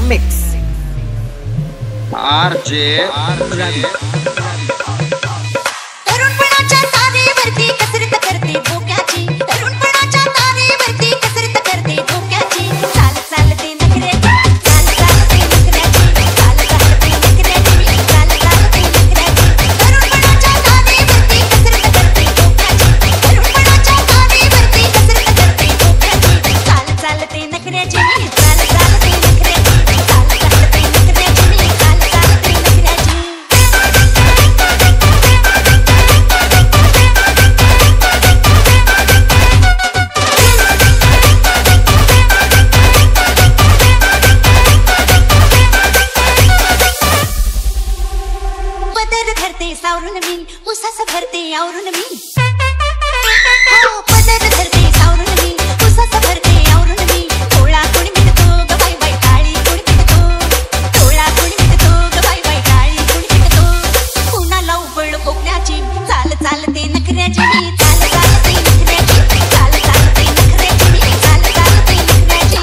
mix. RJ Ravi. तरुणपणाच्या तारेवरती कसरत करते डोक्याची, तरुणपणाच्या तारेवरती कसरत करते डोक्याची. चाल चालते नखऱ्याची, चाल चालते नखऱ्याची, चाल चालते नखऱ्याची, चाल चालते नखऱ्याची. तरुणपणाच्या तारेवरती कसरत करते डोक्याची, तरुणपणाच्या तारेवरती कसरत करते डोक्याची. चाल चालते नखऱ्याची, चाल चालते नखऱ्याची, चाल चालते नखऱ्याची, चाल चालते नखऱ्याची. पदर धरते सावरून मी, उसास भरते आवरून मी. हो पदर धरते सावरून मी, उसास भरते आवरून मी. टोळा कोणी मिळतो ग बाई बाई काळी कोणी पिकतो, टोळा कोणी मिळतो ग बाई बाई काळी कोणी पिकतो. कुणाला उबळ कोकण्याची, चाल चालते नखऱ्याची मी, चाल चालते नखऱ्याची, चाल चालते नखऱ्याची मी, चाल चालते नखऱ्याची.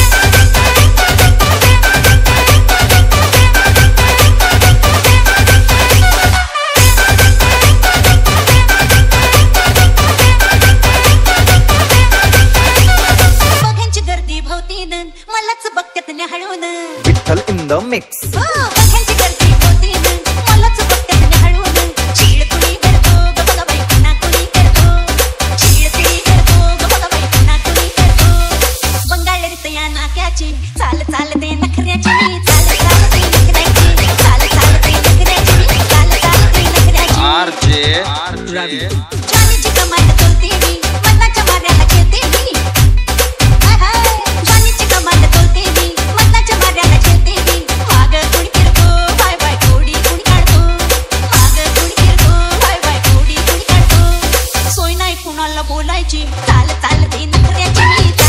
बघ्यांची गर्दी भोवतीन मलाच बघत्यात न्याहाळून. Vital in the mix. बघ्यांची गर्दी भोवतीन मलाच बघत्यात न्याहाळून. चीड कुणी करतो ग बघा बाई पुन्हा कुणी करतो, चीड कुणी करतो ग बघा बाई पुन्हा कुणी करतो. बंगाळरीत या नाक्याची, चाल चालते नखऱ्याची मी, चाल चालते नखऱ्याची, चाल चालते नखऱ्याची मी, चाल चालते नखऱ्याची. RJ Ravi. जानीची कमांड तोलते मी, मनाच्या माऱ्याला खेळते मी. हाय हाय जानीची कमांड तोलते मी, मनाच्या माऱ्याला खेळते मी. माग कोणी फिरतो बाय बाय कोडी कोणी काढतो, माग कोणी फिरतो बाय बाय कोडी कोणी काढतो. सोय नाही कुणाला बोलायची, चाल चालते नखऱ्याची मी.